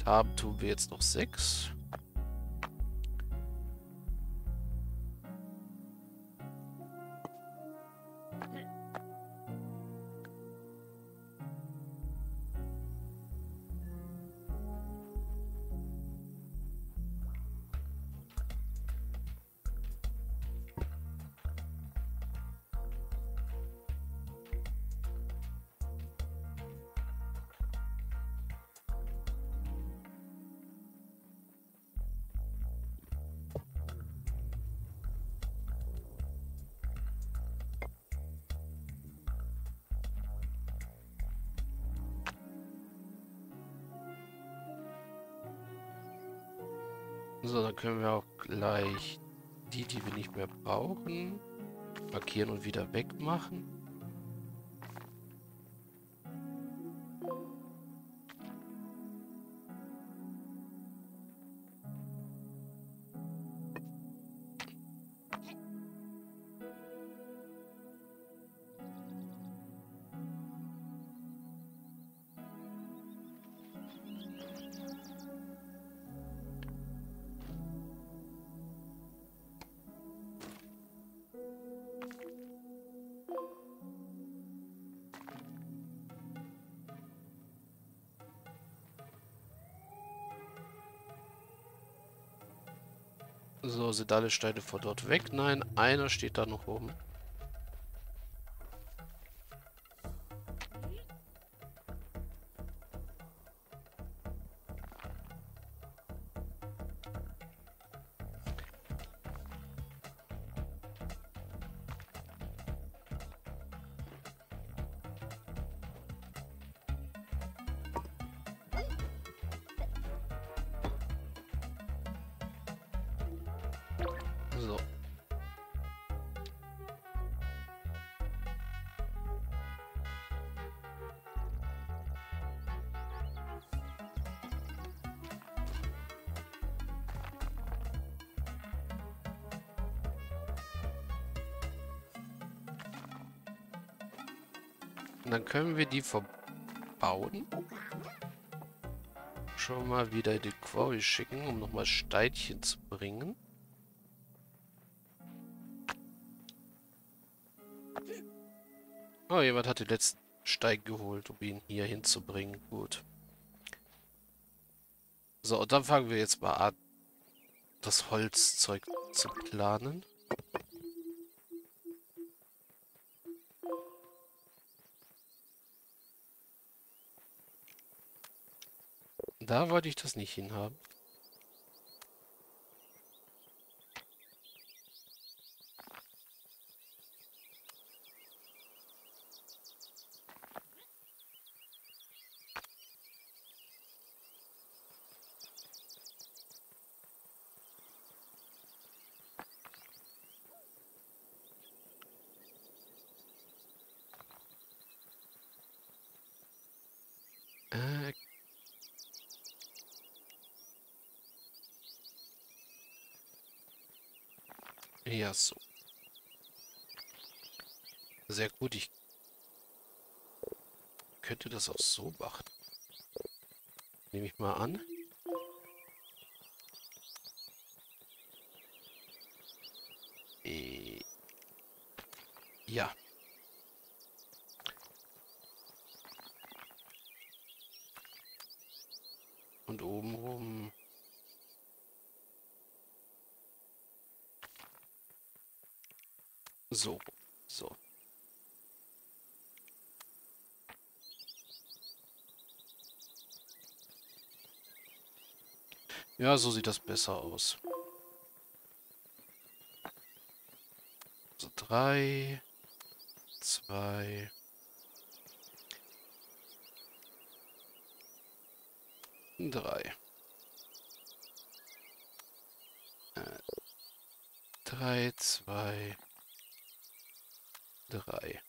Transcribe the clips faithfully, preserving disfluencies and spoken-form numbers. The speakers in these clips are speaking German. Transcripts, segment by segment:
haben tun wir jetzt noch sechs. So, dann können wir auch gleich die, die wir nicht mehr brauchen, markieren und wieder wegmachen. So, sind alle Steine von dort weg? Nein, einer steht da noch oben. So. Und dann können wir die verbauen. Schon mal wieder in den Quarry schicken, um nochmal Steinchen zu bringen. Oh, jemand hat den letzten Stein geholt, um ihn hier hinzubringen. Gut. So, und dann fangen wir jetzt mal an, das Holzzeug zu planen. Da wollte ich das nicht hinhaben. Äh, ja, so. Sehr gut, ich könnte das auch so machen. Nehme ich mal an. Äh, ja. Und obenrum. So. So. Ja, so sieht das besser aus. So, drei, zwei, drei. Äh, drei, zwei, drei.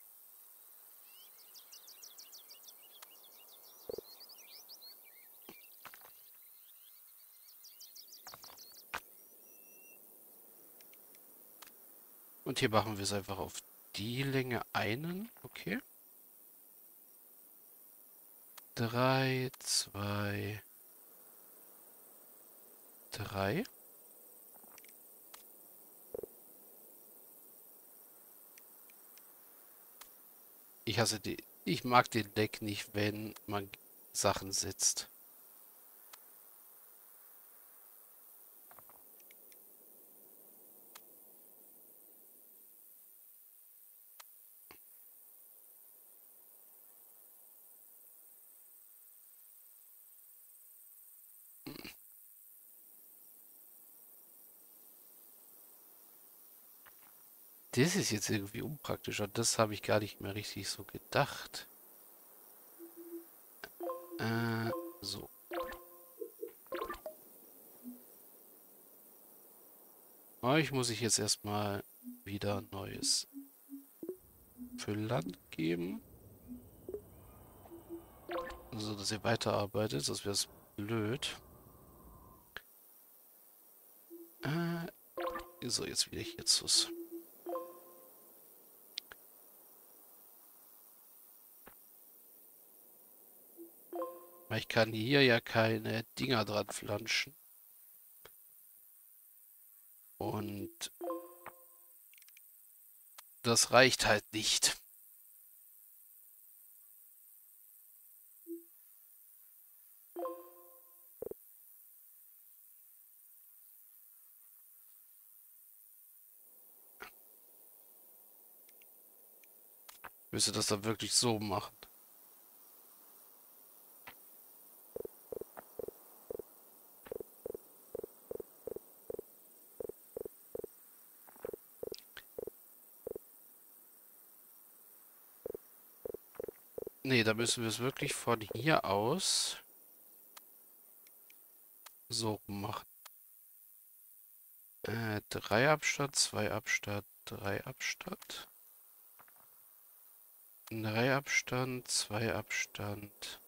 Und hier machen wir es einfach auf die Länge einen. Okay. Drei, zwei, drei. Ich hasse die. Ich mag den Deck nicht, wenn man Sachen setzt. Das ist jetzt irgendwie unpraktischer. Das habe ich gar nicht mehr richtig so gedacht. Äh, so. Euch muss ich jetzt erstmal wieder neues Füllland geben. So, dass ihr weiterarbeitet, sonst wäre es blöd. Äh, so, jetzt wieder hier zu. Weil ich kann hier ja keine Dinger dran flanschen. Und das reicht halt nicht. Ich müsste das dann wirklich so machen. Nee, da müssen wir es wirklich von hier aus so machen. Äh, drei Abstand, zwei Abstand, drei Abstand. Drei Abstand, zwei Abstand.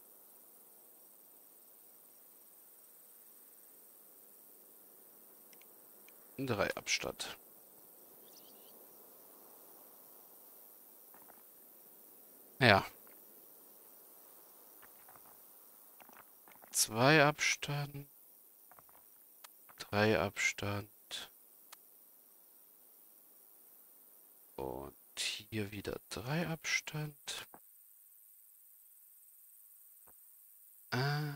Drei Abstand. Ja. Zwei Abstand. Drei Abstand. Und hier wieder drei Abstand. Äh,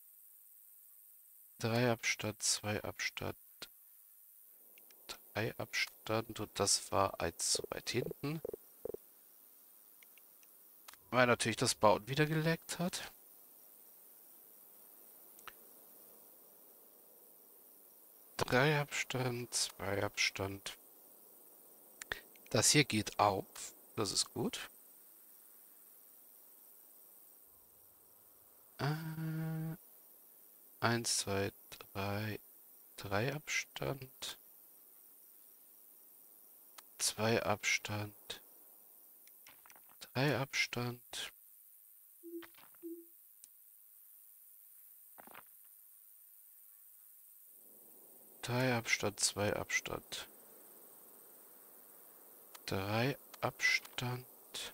drei Abstand, zwei Abstand, drei Abstand. Und das war eins zu weit hinten. Weil natürlich das Bauen wieder geleckt hat. Drei Abstand, zwei Abstand. Das hier geht auf. Das ist gut. Äh, eins, zwei, drei. Drei Abstand. Zwei Abstand. Drei Abstand. Drei Abstand, zwei Abstand. Drei Abstand.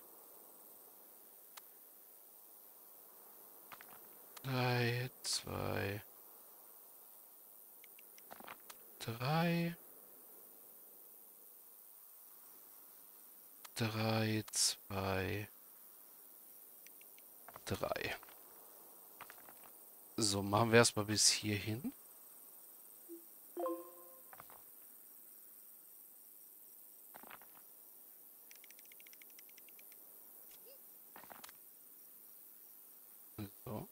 Drei, zwei, drei. Drei, zwei, drei. So, machen wir erstmal bis hierhin. So.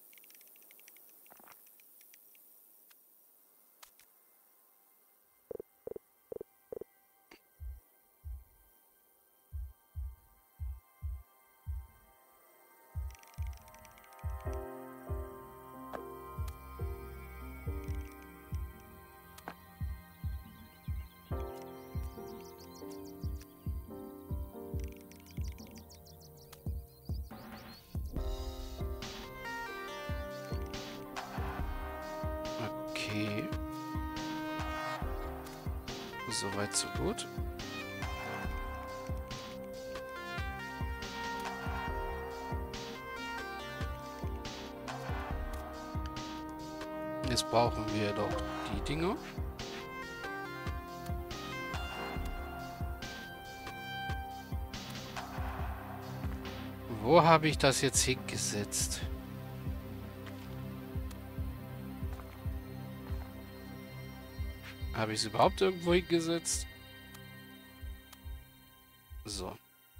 Okay. Soweit, so gut. Jetzt brauchen wir doch die Dinge. Wo habe ich das jetzt hingesetzt? Habe ich es überhaupt irgendwo hingesetzt? So.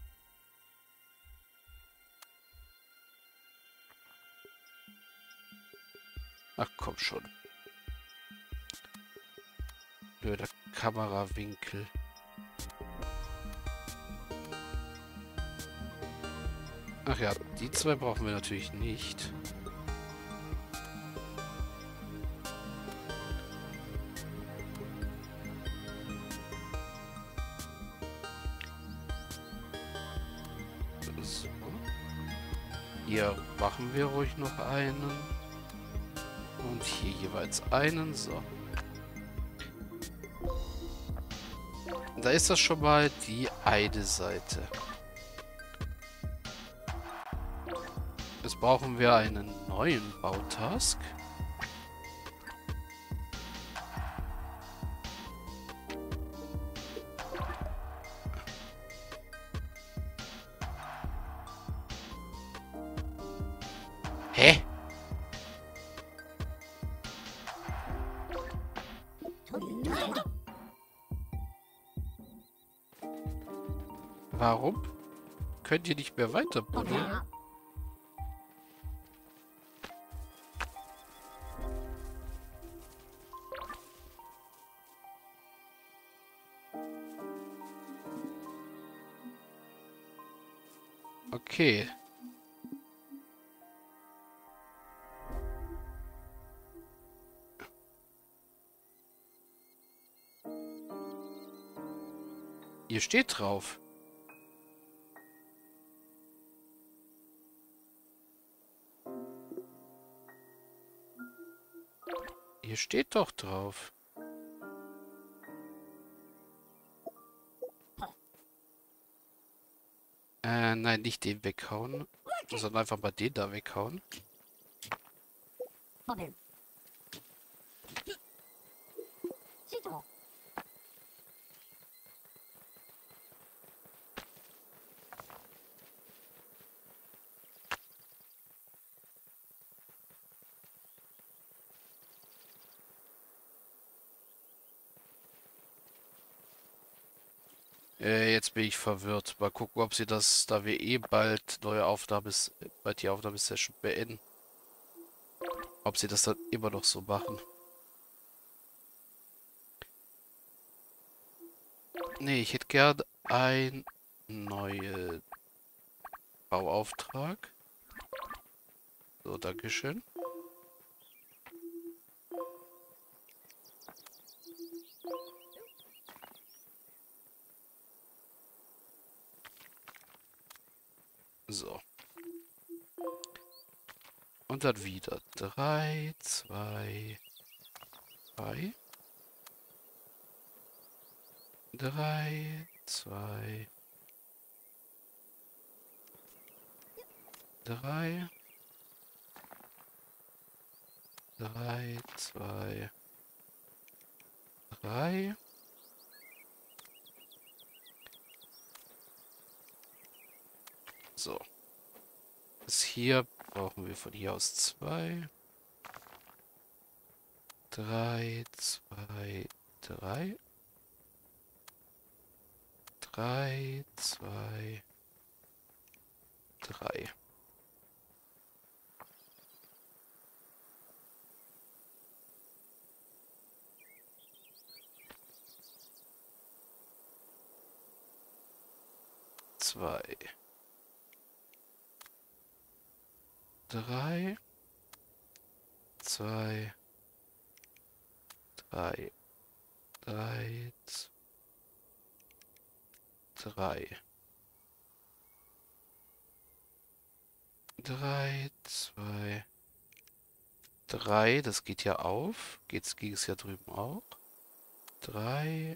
Ach komm schon. Blöder Kamerawinkel. Ach ja, die zwei brauchen wir natürlich nicht. So. Hier machen wir ruhig noch einen. Und hier jeweils einen. So. Da ist das schon mal die eine Seite. Jetzt brauchen wir einen neuen Bautask. Hä? Warum könnt ihr nicht mehr weiter buddeln? Okay. Hier steht drauf. Hier steht doch drauf. Äh, nein, nicht den weghauen, sondern einfach mal den da weghauen. Äh, jetzt bin ich verwirrt. Mal gucken, ob sie das, da wir eh bald neue Aufnahmes, bald die Aufnahmesession beenden, ob sie das dann immer noch so machen. Nee, ich hätte gern ein neuen Bauauftrag. So, dankeschön. So. Und dann wieder drei, zwei, drei. Drei, zwei, drei, drei, zwei, drei. So. Das hier brauchen wir von hier aus zwei. Drei, zwei, drei. Drei, zwei, drei. Zwei. Drei. Zwei. Drei. Drei. Drei. Drei, zwei, drei. Das geht ja auf. Geht's, ging es ja drüben auch. Drei.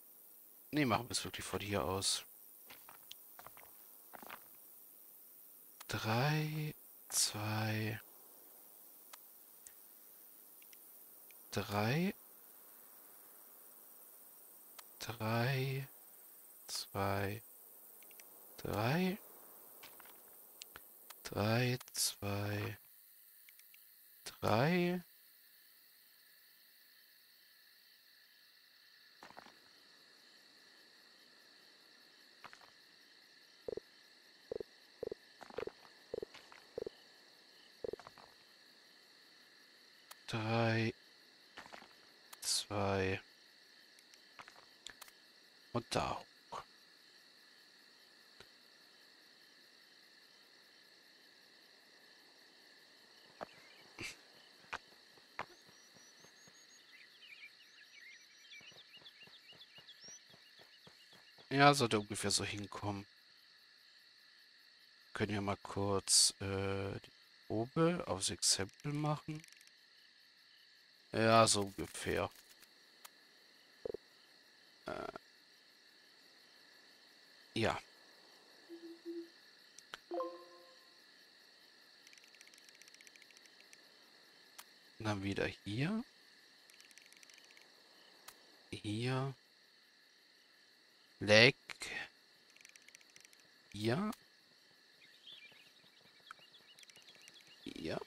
Nee, machen wir es wirklich von hier aus. Drei, zwei, drei, drei, zwei, drei, drei, zwei, drei. Drei, zwei und da hoch. Ja, sollte ungefähr so hinkommen. Können ja mal kurz äh, die Probe aufs Exempel machen. Ja, so ungefähr. Äh, ja. Und dann wieder hier. Hier. Leg. Hier. Hier.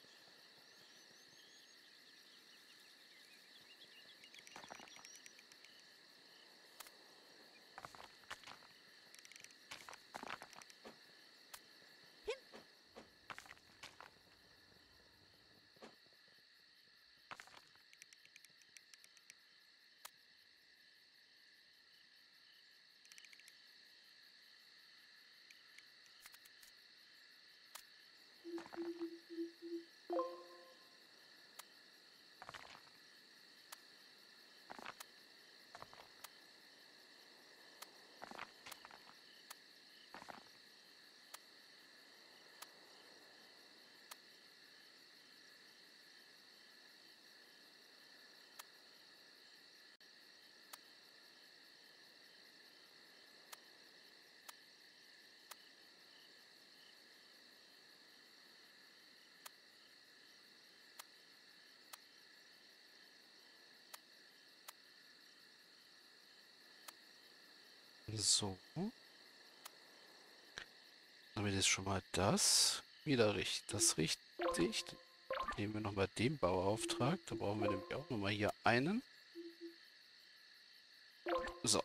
So. Damit ist schon mal das wieder richtig. Das richtig. Nehmen wir nochmal den Bauauftrag. Da brauchen wir nämlich auch nochmal hier einen. So.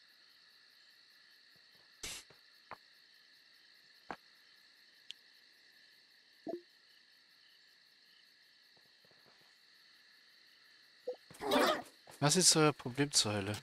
Was ist euer Problem zur Hölle?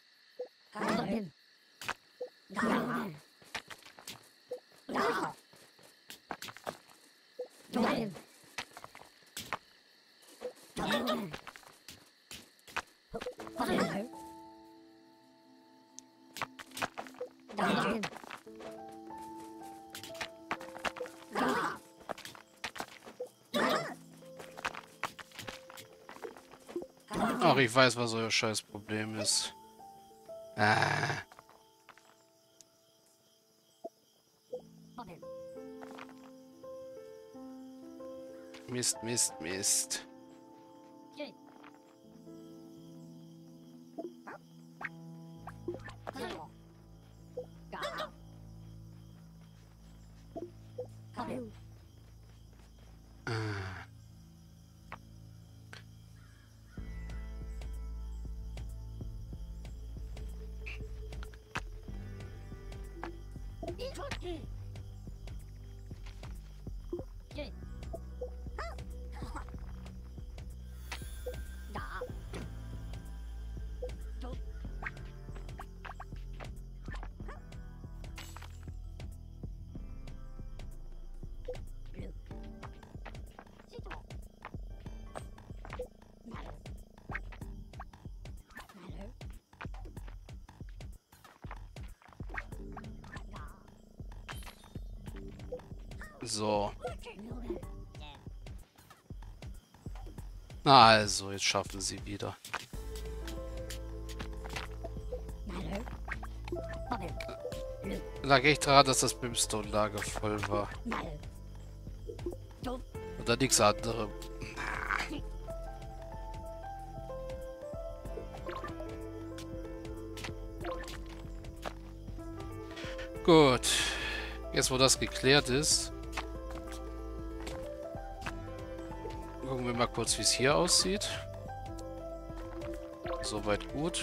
Ach, ich weiß, was euer scheiß Problem ist. Ah. Mist, Mist, Mist. Ah. So. Na also, jetzt schaffen sie wieder. Lag echt daran, dass das Brimstone-Lager voll war. Oder nichts anderem. Gut. Jetzt, wo das geklärt ist, gucken wir mal kurz, wie es hier aussieht. Soweit gut.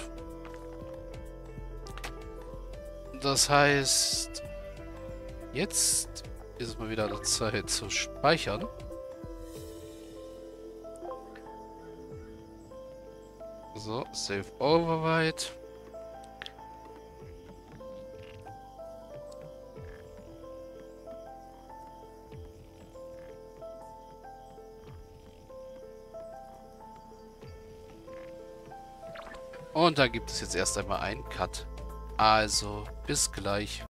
Das heißt, jetzt ist es mal wieder an der Zeit zu speichern. So, Save Override. Und da gibt es jetzt erst einmal einen Cut. Also, bis gleich.